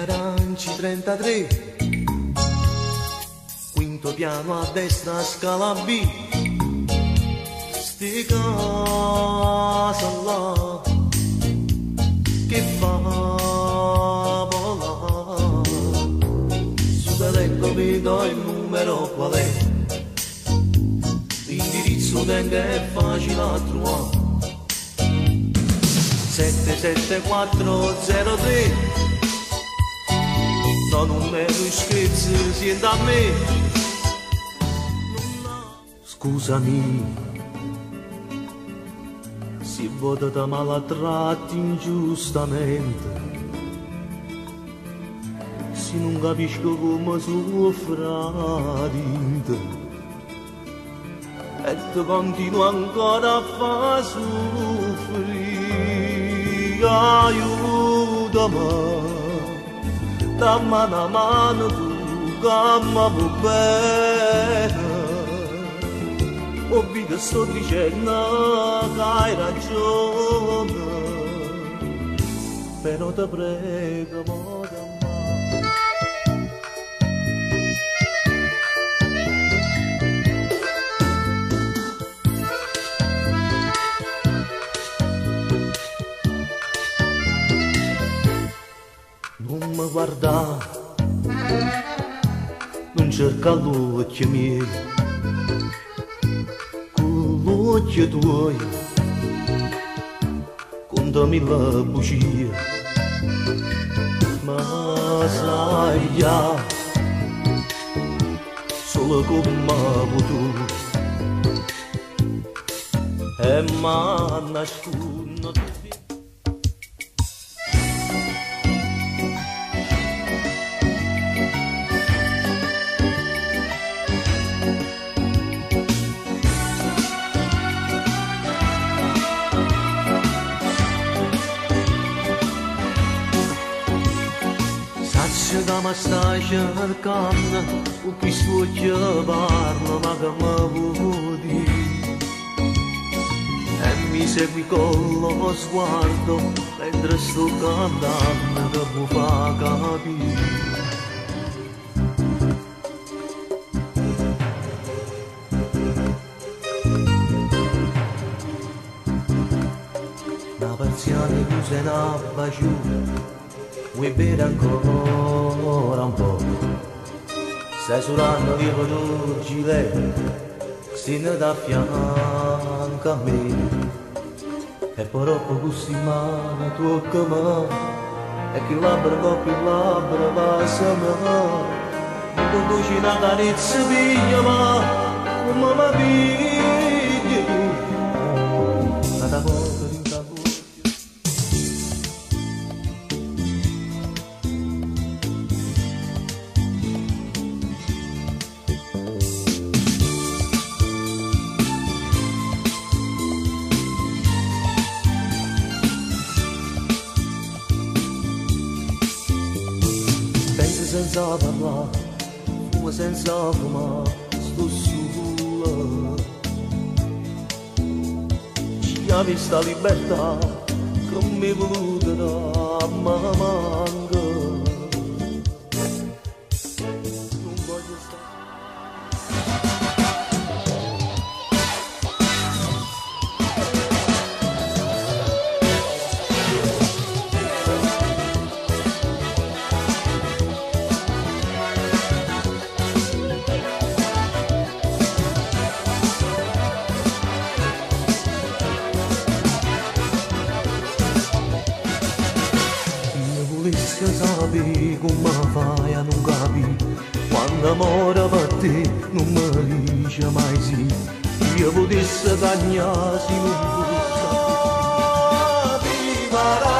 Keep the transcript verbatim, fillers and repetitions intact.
Aranci trentatré, quinto piano a destra scala B, sti casa là che fa volare, su l'elenco mi do il numero qual è, l'indirizzo tengo è facile a trovare, sette sette quattro zero tre. Non è un scherzo, siente a me. Scusami, si vota da malatratti ingiustamente, se non capisco come soffra dinte, e ti continuo ancora a far soffrire, aiutami. Dammi una mano tu che mi vuoi bene, ho vita sto dicendo che hai ragione, però ti prego mo non mi guarda, non cerca l'occhio miei, con l'occhio tuoi, contami la bugia, ma sai già, solo come tu, e ma nascono tutti. Che mi stai cercando, con questo occhio parlo, ma che mi vuoi dire? E mi segui con lo sguardo, mentre sto cantando, che mi fa capire. Una persiana chiusa in abbaciuta, vuoi bere ancora un po'? Stai suonando di tu gilet, si ne dà fianco a me, e però così male tocca me, e che labbra dopo il labbra passa me, mi conduci una carezza piglia ma come mi pigli tu, nata volta di un tabù. Senza parlare, fumo senza fumare, sto sola. Ci ha vista libertà che mi è voluta da ma manca. Non voglio stare. Se sapi come fai a non capire, quando amore per te non mi dice mai sì, io potessi cagnare se non fosse viva.